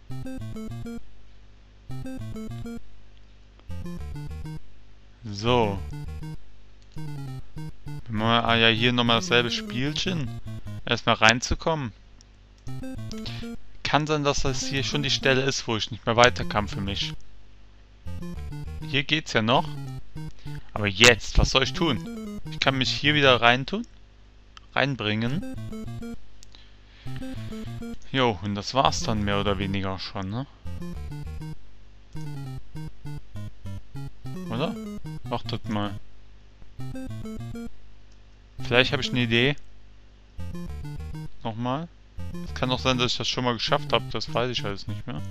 So. Ja, hier nochmal dasselbe Spielchen. Erstmal reinzukommen. Kann sein, dass das hier schon die Stelle ist, wo ich nicht mehr weiter kann für mich. Hier geht's ja noch. Aber jetzt, was soll ich tun? Ich kann mich hier wieder reintun. Reinbringen. Jo, und das war's dann mehr oder weniger schon, ne? Oder? Wartet mal. Vielleicht habe ich eine Idee. Nochmal. Es kann auch sein, dass ich das schon mal geschafft habe. Das weiß ich alles nicht mehr.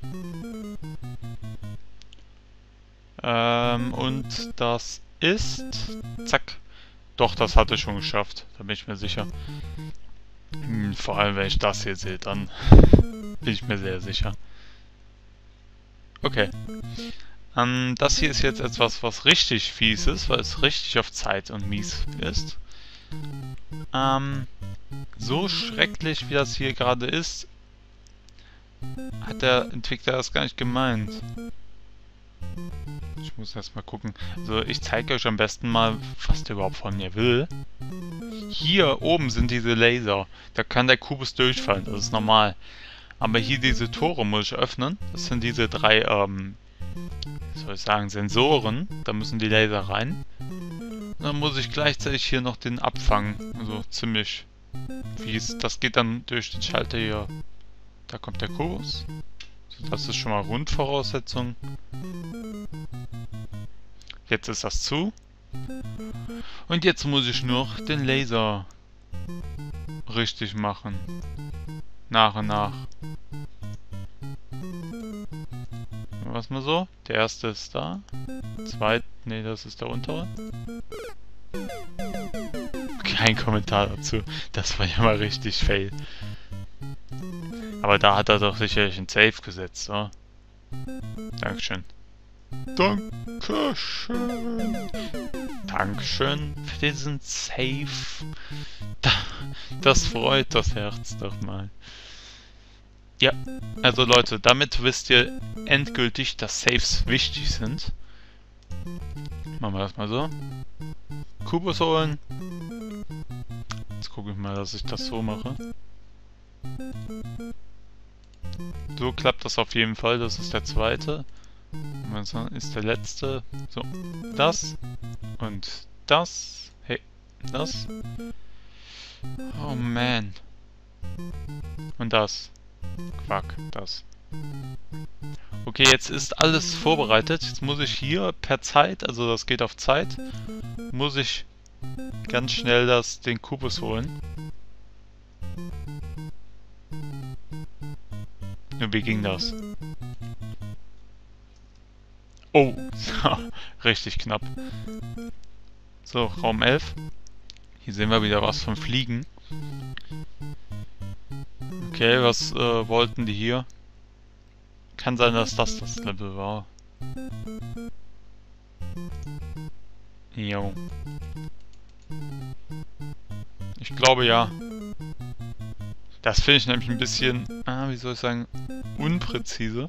Und das ist... Zack. Doch, das hatte ich schon geschafft. Da bin ich mir sicher. Vor allem, wenn ich das hier sehe, dann bin ich mir sehr sicher. Okay. Das hier ist jetzt etwas, was richtig fies ist, weil es richtig auf Zeit und mies ist. So schrecklich, wie das hier gerade ist, hat der Entwickler das gar nicht gemeint. Ich muss erst mal gucken. Also ich zeige euch am besten mal, was der überhaupt von mir will. Hier oben sind diese Laser. Da kann der Kubus durchfallen, das ist normal. Aber hier diese Tore muss ich öffnen. Das sind diese drei, wie soll ich sagen, Sensoren. Da müssen die Laser rein. Und dann muss ich gleichzeitig hier noch den abfangen. Also ziemlich fies. Das geht dann durch den Schalter hier. Da kommt der Kubus. So, das ist schon mal Grundvoraussetzung. Jetzt ist das zu. Und jetzt muss ich nur den Laser richtig machen. Nach und nach. Was mal so? Der erste ist da. Zweite, nee, das ist der untere. Kein Kommentar dazu. Das war ja mal richtig fail. Aber da hat er doch sicherlich ein Save gesetzt, so. Dankeschön. Dankeschön. Dankeschön für diesen Save. Das freut das Herz doch mal. Ja, also Leute, damit wisst ihr endgültig, dass Saves wichtig sind. Machen wir das mal so. Kubus holen. Jetzt gucke ich mal, dass ich das so mache. So klappt das auf jeden Fall, das ist der zweite. Das ist der letzte. So, das und das. Hey, das. Oh man. Und das. Quack, das. Okay, jetzt ist alles vorbereitet. Jetzt muss ich hier per Zeit, also das geht auf Zeit, muss ich ganz schnell den Kubus holen. Und wie ging das? Oh, richtig knapp. So, Raum 11. Hier sehen wir wieder was vom Fliegen. Okay, was wollten die hier? Kann sein, dass das Level war. Jo. Ich glaube ja. Das finde ich nämlich ein bisschen, wie soll ich sagen, unpräzise.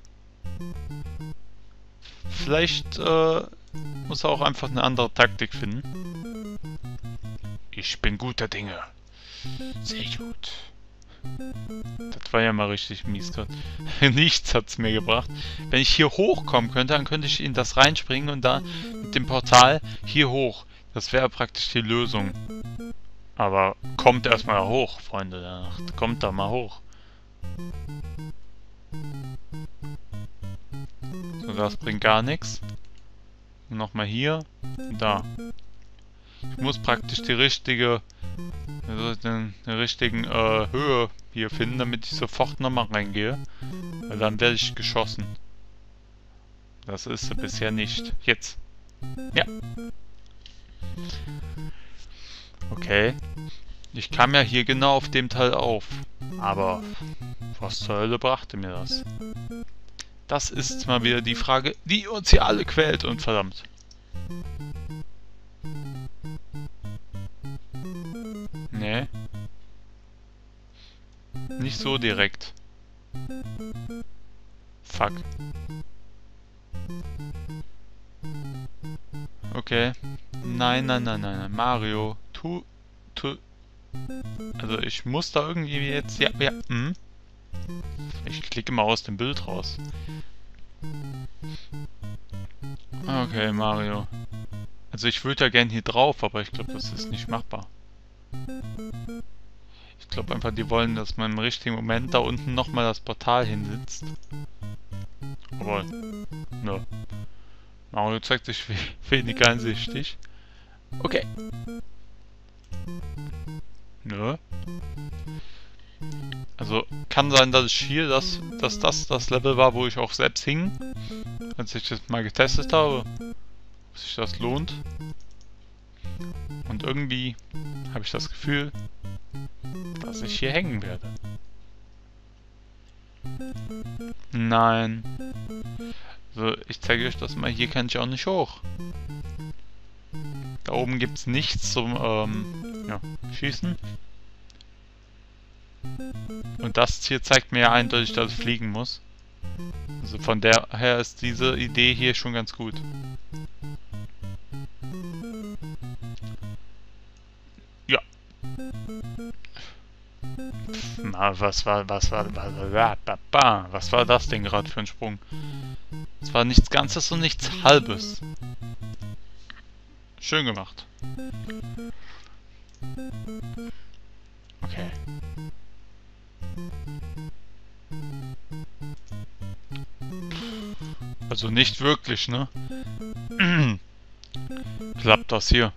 Vielleicht muss er auch einfach eine andere Taktik finden. Ich bin guter Dinge. Sehr gut. Das war ja mal richtig mies gerade. Nichts hat's mir gebracht. Wenn ich hier hochkommen könnte, dann könnte ich in das reinspringen und da mit dem Portal hier hoch. Das wäre praktisch die Lösung. Aber kommt erstmal hoch, Freunde. Kommt da mal hoch. So, das bringt gar nichts. Nochmal hier und da. Ich muss praktisch die richtige... Also den richtigen Höhe hier finden, damit ich sofort nochmal reingehe. Weil dann werde ich geschossen. Das ist sie bisher nicht. Jetzt. Ja. Okay. Ich kam ja hier genau auf dem Teil auf. Aber was zur Hölle brachte mir das? Das ist mal wieder die Frage, die uns hier alle quält und verdammt. Nee. Nicht so direkt. Fuck. Okay. Nein, nein, nein, nein, nein. Mario, tu. Also ich muss da irgendwie jetzt... Ja, ja. Hm? Ich klicke mal aus dem Bild raus. Okay, Mario. Also ich würde ja gern hier drauf, aber ich glaube, das ist nicht machbar. Ich glaube einfach, die wollen, dass man im richtigen Moment da unten nochmal das Portal hinsitzt. Aber, ne. Mario zeigt sich weniger einsichtig. Okay. Nö. Also, kann sein, dass ich hier dass das Level war, wo ich auch selbst hing. Als ich das mal getestet habe. Ob sich das lohnt. Und irgendwie habe ich das Gefühl, dass ich hier hängen werde. Nein. Also, ich zeige euch das mal. Hier kann ich auch nicht hoch. Da oben gibt es nichts zum, ja, Schießen. Und das hier zeigt mir ja eindeutig, dass ich fliegen muss. Also von daher ist diese Idee hier schon ganz gut. Ja. Na, was war das denn gerade für ein Sprung? Es war nichts Ganzes und nichts Halbes. Schön gemacht. Okay. Also nicht wirklich, ne? Klappt das hier?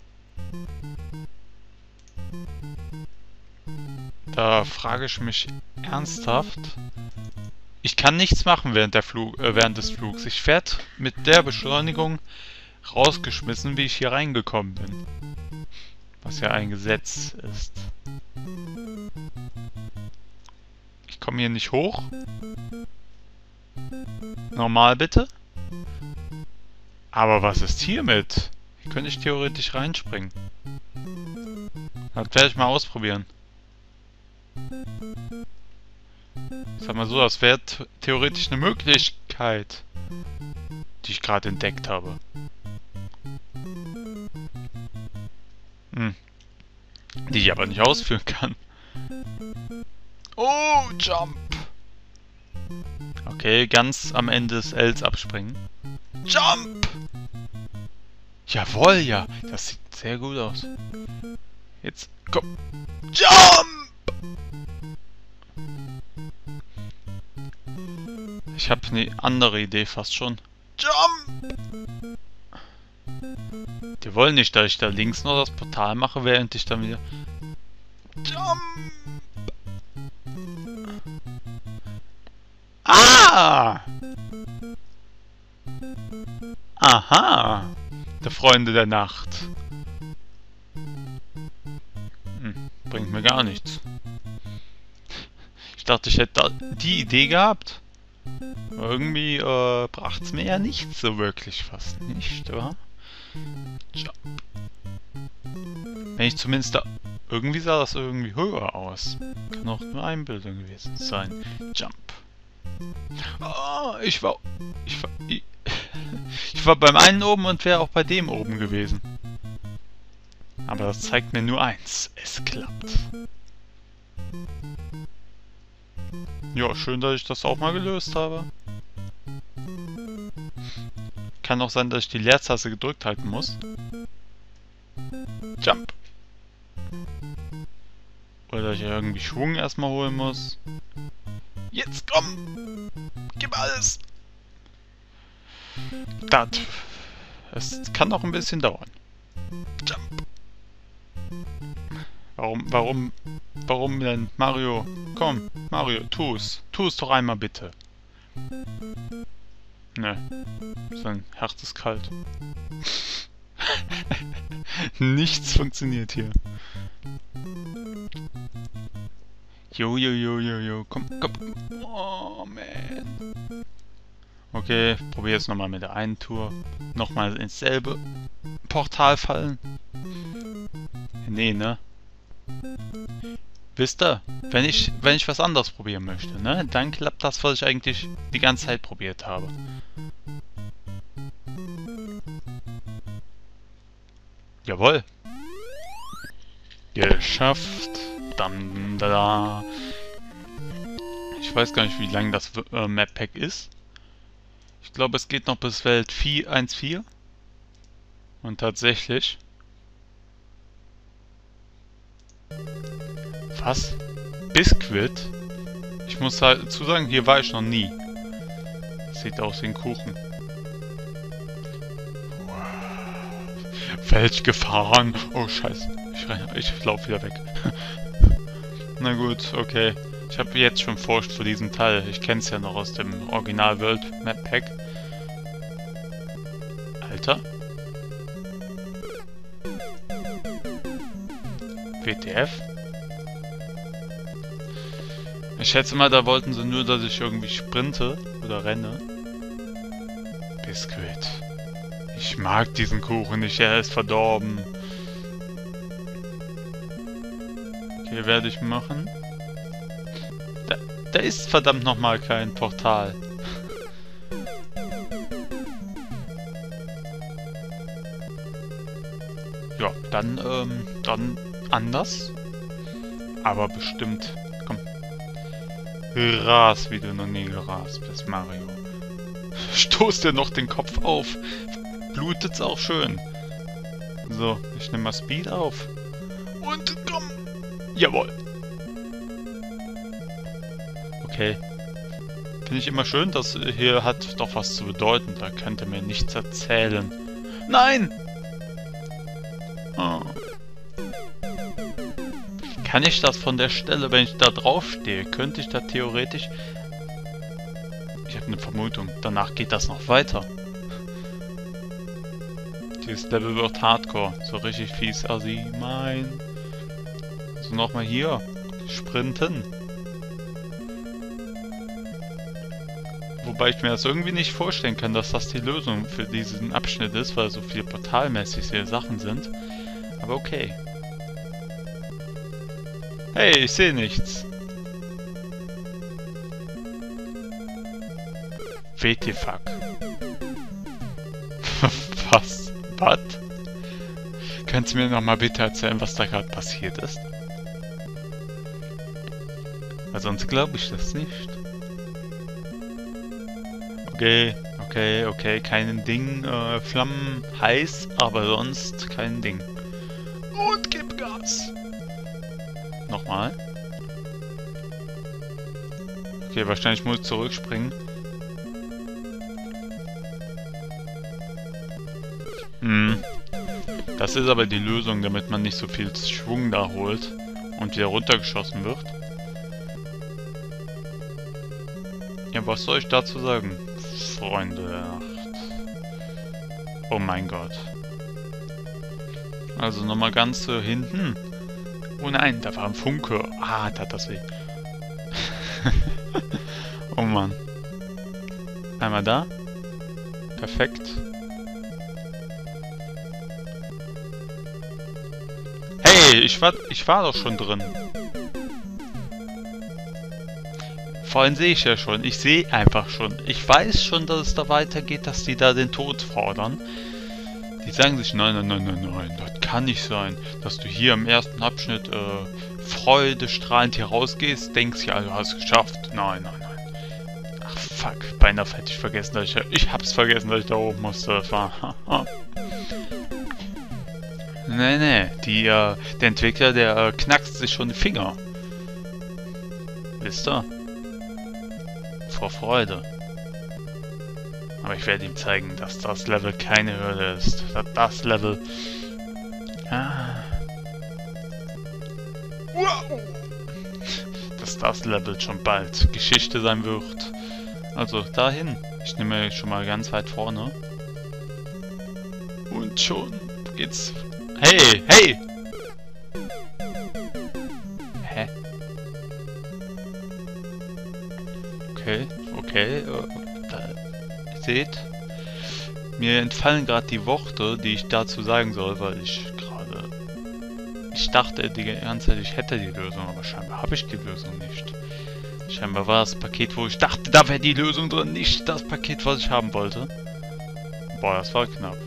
Da frage ich mich ernsthaft. Ich kann nichts machen während des Flugs. Ich werde mit der Beschleunigung rausgeschmissen, wie ich hier reingekommen bin. Was ja ein Gesetz ist. Ich komme hier nicht hoch. Normal bitte. Aber was ist hiermit? Hier könnte ich theoretisch reinspringen. Das werde ich mal ausprobieren. Sag mal so, das wäre theoretisch eine Möglichkeit, die ich gerade entdeckt habe. Die ich aber nicht ausführen kann. Oh, Jump! Okay, ganz am Ende des Ls abspringen. Jump! Jawohl, ja. Das sieht sehr gut aus. Jetzt, komm. Jump! Ich habe eine andere Idee fast schon. Jump! Die wollen nicht, dass ich da links noch das Portal mache, während ich dann wieder... Jump! Ah! Aha! Der Freunde der Nacht. Bringt mir gar nichts. Ich dachte, ich hätte die Idee gehabt. Aber irgendwie bracht's mir ja nicht so wirklich fast nicht, oder? Jump. Wenn ich zumindest da... Irgendwie sah das irgendwie höher aus. Kann auch nur Einbildung gewesen sein. Jump. Oh, ich war beim einen oben und wäre auch bei dem oben gewesen. Aber das zeigt mir nur eins. Es klappt. Ja, schön, dass ich das auch mal gelöst habe. Kann auch sein, dass ich die Leertaste gedrückt halten muss. Jump. Oder dass ich irgendwie Schwung erstmal holen muss. Jetzt komm! Gib alles! Es kann noch ein bisschen dauern. Jump! Warum denn? Mario, komm, Mario, tu's. Tu's doch einmal bitte. Ne, sein Herz ist kalt. Nichts funktioniert hier. Jo, komm. Oh, man. Okay, probier jetzt nochmal mit der einen Tour. Nochmal ins selbe Portal fallen. Nee, ne? Wisst ihr, wenn ich was anderes probieren möchte, ne, dann klappt das, was ich eigentlich die ganze Zeit probiert habe. Jawohl. Geschafft. Dann da. Ich weiß gar nicht, wie lang das Map Pack ist. Ich glaube, es geht noch bis Welt 1.4. Und tatsächlich. Was? Biskuit? Ich muss dazu sagen, hier war ich noch nie. Sieht aus wie ein Kuchen. Welch gefahren? Oh Scheiße. Ich laufe wieder weg. Na gut, okay. Ich habe jetzt schon Furcht vor diesem Teil. Ich kenne es ja noch aus dem Original World Map Pack. Alter. WTF? Ich schätze mal, da wollten sie nur, dass ich irgendwie sprinte oder renne. Biskuit. Ich mag diesen Kuchen nicht, er ist verdorben. Okay, werde ich machen. Da ist verdammt nochmal kein Portal. Ja, dann anders. Aber bestimmt. Komm. Ras, wie du noch nie gerast bist, Mario. Stoß dir noch den Kopf auf. Blutet's auch schön. So, ich nehme mal Speed auf. Und komm. Jawohl. Okay. Finde ich immer schön, das hier hat doch was zu bedeuten. Da könnt ihr mir nichts erzählen. Nein! Oh. Kann ich das von der Stelle, wenn ich da drauf stehe, könnte ich da theoretisch... Ich habe eine Vermutung, danach geht das noch weiter. Dieses Level wird Hardcore, so richtig fies, assi, mein. So, nochmal hier, sprinten. Wobei ich mir das irgendwie nicht vorstellen kann, dass das die Lösung für diesen Abschnitt ist, weil so viele portalmäßige Sachen sind. Aber okay. Hey, ich sehe nichts. WTF. Was? Was? Kannst du mir nochmal bitte erzählen, was da gerade passiert ist? Weil sonst glaube ich das nicht. Okay, kein Ding. Flammen heiß, aber sonst kein Ding. Und gib Gas! Nochmal. Okay, wahrscheinlich muss ich zurückspringen. Das ist aber die Lösung, damit man nicht so viel Schwung da holt und wieder runtergeschossen wird. Ja, was soll ich dazu sagen? Freunde der Nacht. Oh mein Gott. Also nochmal ganz hinten. Oh nein, da war ein Funke. Ah, da hat das weh. Oh Mann. Einmal da. Perfekt. Hey, ich war doch schon drin. Vorhin sehe ich ja schon. Ich sehe einfach schon. Ich weiß schon, dass es da weitergeht, dass die da den Tod fordern. Die sagen sich, nein, das kann nicht sein, dass du hier im ersten Abschnitt freudestrahlend hier rausgehst, denkst, ja, du hast es geschafft. Nein. Ach, fuck. Beinahe hätte ich vergessen, dass ich hab's vergessen, dass ich da oben musste. Das war... Nee, der Entwickler, der knackst sich schon die Finger. Wisst ihr? Vor Freude. Aber ich werde ihm zeigen, dass das Level keine Hürde ist. Dass das Level... Dass das Level schon bald Geschichte sein wird. Also dahin. Ich nehme schon mal ganz weit vorne. Und schon geht's... Hey! Hä? Okay. Seht, mir entfallen gerade die Worte, die ich dazu sagen soll, weil ich gerade Ich dachte die ganze Zeit, ich hätte die Lösung, aber scheinbar habe ich die Lösung nicht. Scheinbar war das Paket, wo ich dachte, da wäre die Lösung drin, nicht das Paket, was ich haben wollte. Boah, das war knapp.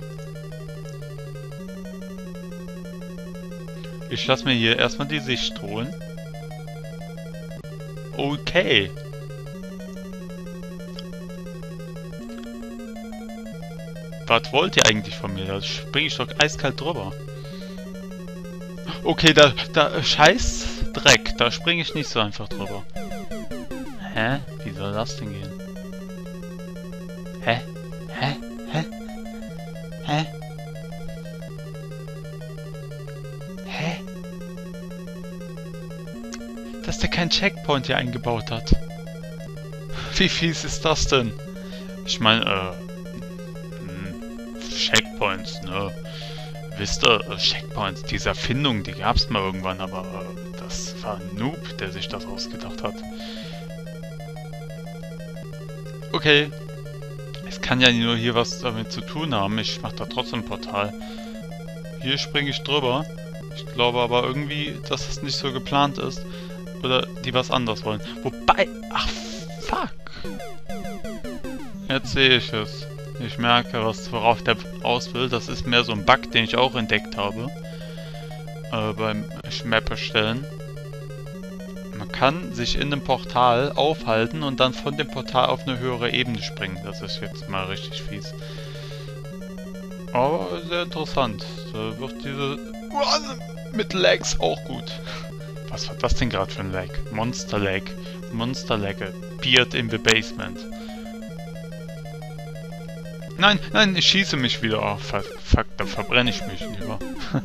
Ich lasse mir hier erstmal die Sicht holen. Okay. Was wollt ihr eigentlich von mir? Da springe ich doch eiskalt drüber. Okay, scheiß Dreck. Da springe ich nicht so einfach drüber. Hä? Wie soll das denn gehen? Hä? Hä? Hä? Hä? Hä? Dass der keinen Checkpoint hier eingebaut hat. Wie fies ist das denn? Ich meine, Checkpoints, ne? Wisst ihr, Checkpoints, diese Erfindung, die gab's mal irgendwann, aber das war ein Noob, der sich das ausgedacht hat. Okay. Es kann ja nur hier was damit zu tun haben. Ich mach da trotzdem ein Portal. Hier springe ich drüber. Ich glaube aber irgendwie, dass das nicht so geplant ist. Oder die was anderes wollen. Wobei... Ach, fuck. Jetzt sehe ich es. Ich merke, worauf der aus will. Das ist mehr so ein Bug, den ich auch entdeckt habe. Beim Map erstellen. Man kann sich in einem Portal aufhalten und dann von dem Portal auf eine höhere Ebene springen. Das ist jetzt mal richtig fies. Aber sehr interessant. Da wird diese... mit Lags auch gut. Was war das denn gerade für ein Lag? Monster Lag. Monster Lag. Appeared in the basement. Nein, nein, ich schieße mich wieder. Oh, fuck, da verbrenne ich mich lieber.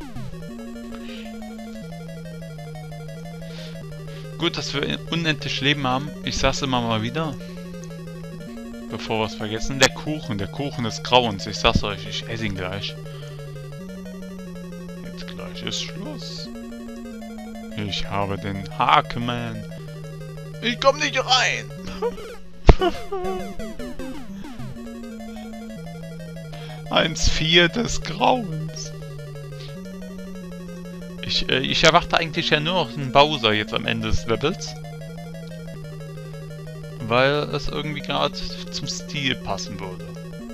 Gut, dass wir unendlich Leben haben. Ich sag's immer mal wieder. Bevor wir es vergessen. Der Kuchen des Grauens. Ich sag's euch, ich esse ihn gleich. Jetzt gleich ist Schluss. Ich habe den Hakeman. Ich komm nicht rein. 1,4 des Grauens. Ich erwarte eigentlich ja nur noch einen Bowser jetzt am Ende des Levels. Weil es irgendwie gerade zum Stil passen würde.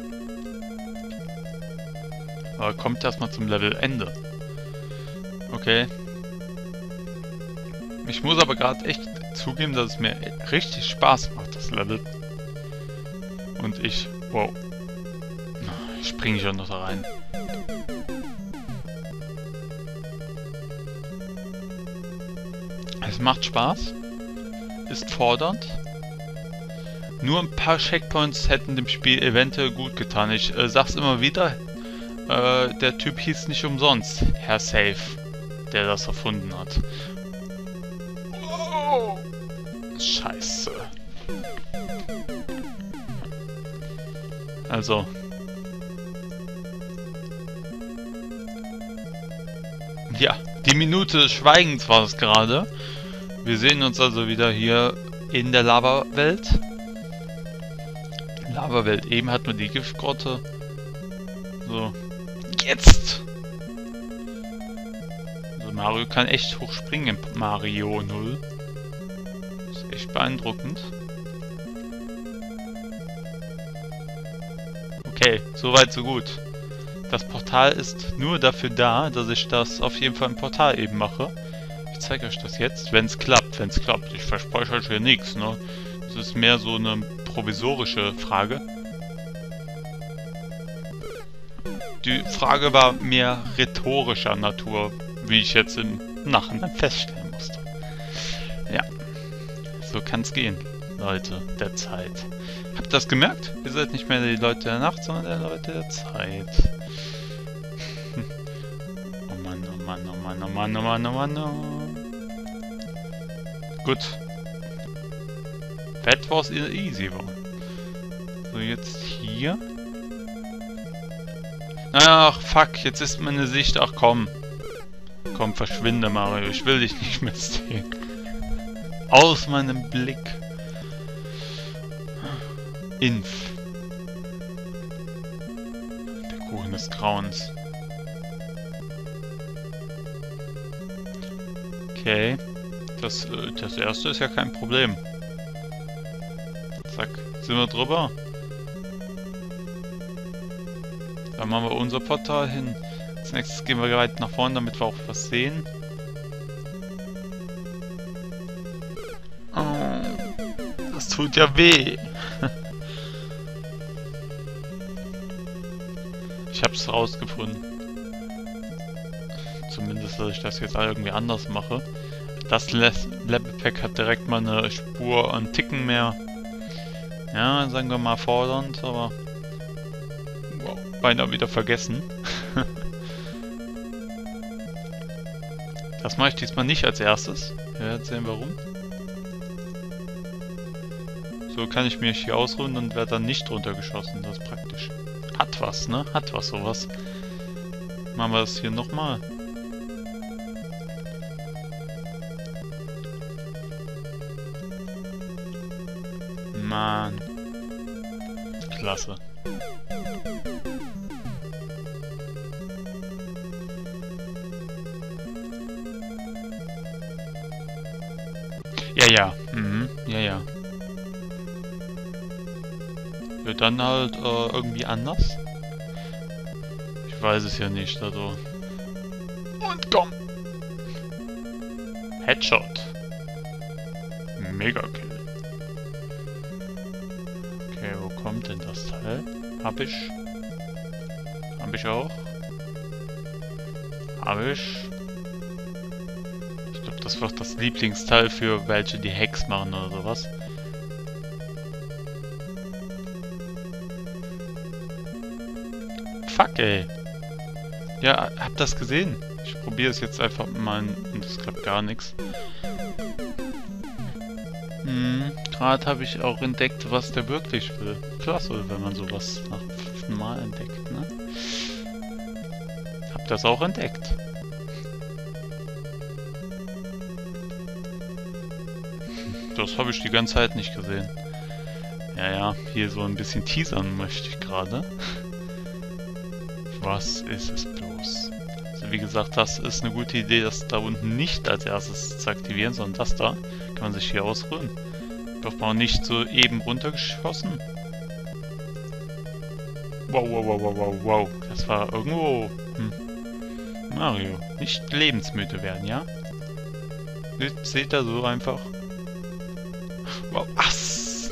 Aber kommt erstmal zum Levelende. Okay. Ich muss aber gerade echt zugeben, dass es mir richtig Spaß macht, das Level. Und wow. Springe ich auch noch da rein. Es macht Spaß. Ist fordernd. Nur ein paar Checkpoints hätten dem Spiel eventuell gut getan. Ich sag's immer wieder. Der Typ hieß nicht umsonst Herr Safe, der das erfunden hat. Oh, Scheiße. Also. Ja, die Minute des Schweigens war es gerade. Wir sehen uns also wieder hier in der Lava-Welt. Lava-Welt. Eben hatten wir die Giftgrotte. So. Jetzt! Also Mario kann echt hoch springen in Mario 0. Ist echt beeindruckend. Okay, soweit so gut. Das Portal ist nur dafür da, dass ich das auf jeden Fall im Portal eben mache. Ich zeige euch das jetzt, wenn es klappt. Wenn es klappt. Ich verspreche euch hier nichts, ne? Das ist mehr so eine provisorische Frage. Die Frage war mehr rhetorischer Natur, wie ich jetzt im Nachhinein feststellen musste. Ja, so kann es gehen, Leute der Zeit. Habt ihr das gemerkt? Ihr seid nicht mehr die Leute der Nacht, sondern die Leute der Zeit. Oh Mann, oh Mann, oh Mann, oh Mann, oh Mann, oh Mann, oh. Gut. That was easy one. So, jetzt hier. Ach, fuck, jetzt ist meine Sicht. Ach, komm. Komm, verschwinde, Mario. Ich will dich nicht mehr sehen. Aus meinem Blick. Inf. Der Kuchen des Grauens. Okay. Das erste ist ja kein Problem. Zack, sind wir drüber. Dann machen wir unser Portal hin. Als nächstes gehen wir weit nach vorne, damit wir auch was sehen. Oh, das tut ja weh. Ich hab's rausgefunden. Zumindest, dass ich das jetzt irgendwie anders mache. Das Level Pack hat direkt mal eine Spur an Ticken mehr. Ja, sagen wir mal fordernd, aber wow, beinahe wieder vergessen. Das mache ich diesmal nicht als erstes. Wir werden sehen warum. So kann ich mich hier ausruhen und werde dann nicht runtergeschossen. Das ist praktisch. Hat was, ne? Hat was, sowas. Machen wir das hier nochmal. Mann. Klasse. Ja, ja. Mhm. Ja, ja. Wird dann halt irgendwie anders? Ich weiß es ja nicht, also. Und komm! Headshot. Mega Kill. Okay, wo kommt denn das Teil? Hab ich. Hab ich auch. Hab ich. Ich glaube, das wird das Lieblingsteil für welche, die Hacks machen oder sowas. Fuck, ey. Ja, hab das gesehen. Ich probiere es jetzt einfach mal und es klappt gar nichts. Gerade habe ich auch entdeckt, was der wirklich will. Klasse, wenn man sowas nach dem 5. Mal entdeckt, ne? Hab das auch entdeckt. Das habe ich die ganze Zeit nicht gesehen. Ja, ja, hier so ein bisschen teasern möchte ich gerade. Was ist es bloß? Also wie gesagt, das ist eine gute Idee, das da unten nicht als erstes zu aktivieren, sondern das da. Kann man sich hier ausruhen. Wird man auch nicht so eben runtergeschossen. Wow, wow, wow, wow, wow, wow. Das war irgendwo... Mario, nicht lebensmüde werden, ja? Seht ihr so einfach? Wow, ass!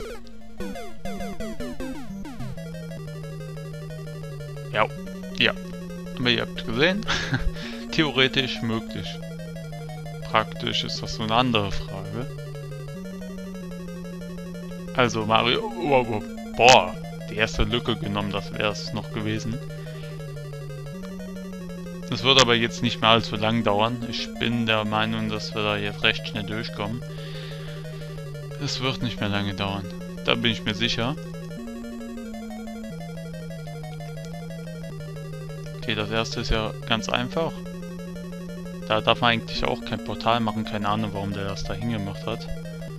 Ja, ja. Aber ihr habt gesehen, theoretisch möglich. Praktisch ist das so eine andere Frage. Also Mario, wow, boah, die erste Lücke genommen, das wäre es noch gewesen. Das wird aber jetzt nicht mehr allzu lang dauern. Ich bin der Meinung, dass wir da jetzt recht schnell durchkommen. Es wird nicht mehr lange dauern. Da bin ich mir sicher. Okay, das erste ist ja ganz einfach. Da darf man eigentlich auch kein Portal machen. Keine Ahnung, warum der das da hingemacht hat.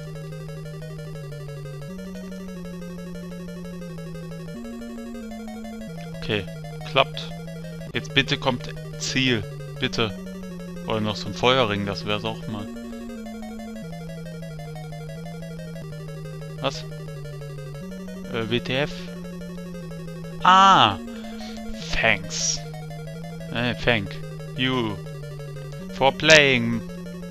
Okay, klappt. Jetzt bitte kommt Ziel. Bitte. Oder noch so ein Feuerring, das wäre es auch mal. Was? WTF? Ah! Thanks. Thank you for playing.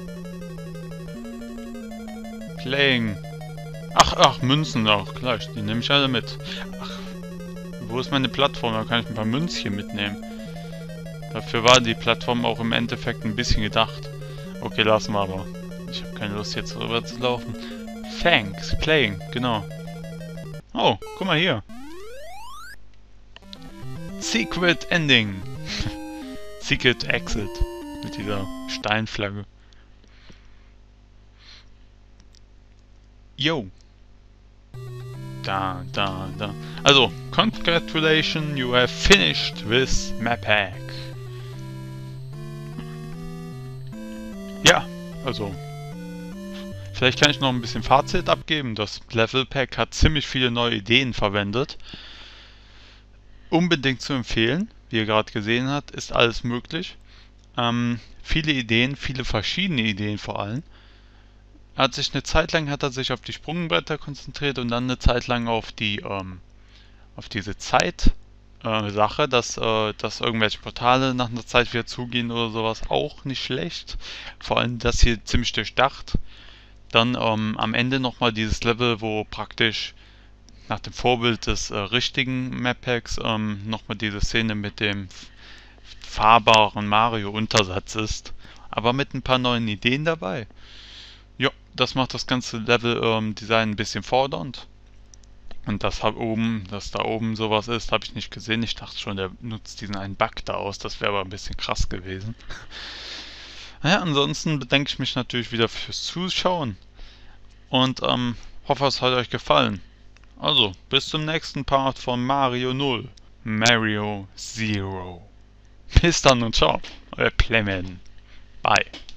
Ach, Münzen auch, klar, die nehme ich alle mit. Ach, wo ist meine Plattform? Da kann ich ein paar Münzchen mitnehmen. Dafür war die Plattform auch im Endeffekt ein bisschen gedacht. Okay, lassen wir aber. Ich habe keine Lust jetzt rüber zu laufen. Thanks, playing, genau. Oh, guck mal hier. Secret Ending. Secret Exit. Mit dieser Steinflagge. Yo. Da. Also, congratulations, you have finished with Map Hack. Ja, also. Vielleicht kann ich noch ein bisschen Fazit abgeben. Das Level Pack hat ziemlich viele neue Ideen verwendet. Unbedingt zu empfehlen. Wie ihr gerade gesehen habt, ist alles möglich. Viele Ideen, viele verschiedene Ideen vor allem. Eine Zeit lang hat er sich auf die Sprungbretter konzentriert und dann eine Zeit lang auf diese Zeit Sache, dass irgendwelche Portale nach einer Zeit wieder zugehen oder sowas, auch nicht schlecht. Vor allem das hier ziemlich durchdacht. Dann am Ende nochmal dieses Level, wo praktisch nach dem Vorbild des richtigen Map Packs nochmal diese Szene mit dem fahrbaren Mario-Untersatz ist. Aber mit ein paar neuen Ideen dabei. Ja, das macht das ganze Level-Design ein bisschen fordernd. Und dass da oben sowas ist, habe ich nicht gesehen. Ich dachte schon, der nutzt diesen einen Bug da aus. Das wäre aber ein bisschen krass gewesen. Naja, ansonsten bedanke ich mich natürlich wieder fürs Zuschauen. Und hoffe, es hat euch gefallen. Also, bis zum nächsten Part von Mario 0. Mario Zero. Bis dann und ciao. Euer Clement. Bye.